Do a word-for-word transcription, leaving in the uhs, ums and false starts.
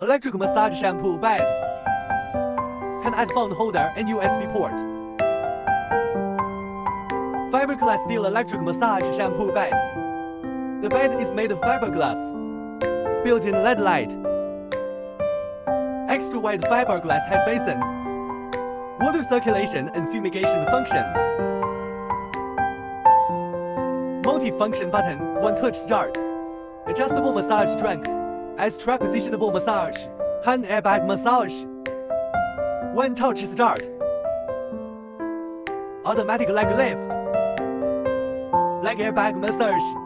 Electric massage shampoo bed. Can add phone holder and U S B port. Fiberglass steel electric massage shampoo bed. The bed is made of fiberglass. Built-in L E D light. Extra wide fiberglass head basin. Water circulation and fumigation function. Multi-function button, one touch start. Adjustable massage strength. S-trap positionable massage. Hand airbag massage. One touch start. Automatic leg lift. Leg airbag massage.